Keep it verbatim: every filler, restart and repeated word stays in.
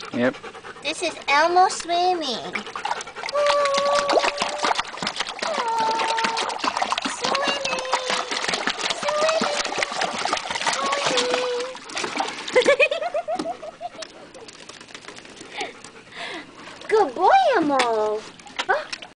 Yep. This is Elmo swimming. Good boy, Elmo.